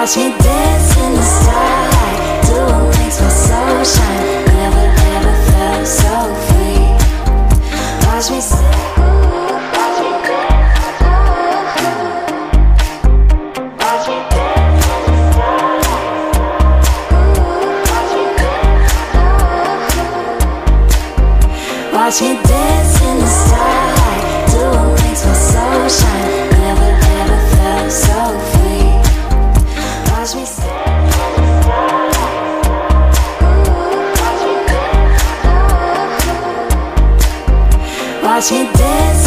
Watch me dance in the starlight, do what makes my soul shine. Never ever felt so free. Watch me say, watch me dance, watch me dance in the starlight, watch me dance, watch me dance in the starlight, do what makes my soul shine. Never ever felt so free. Watch me say, watch me dance.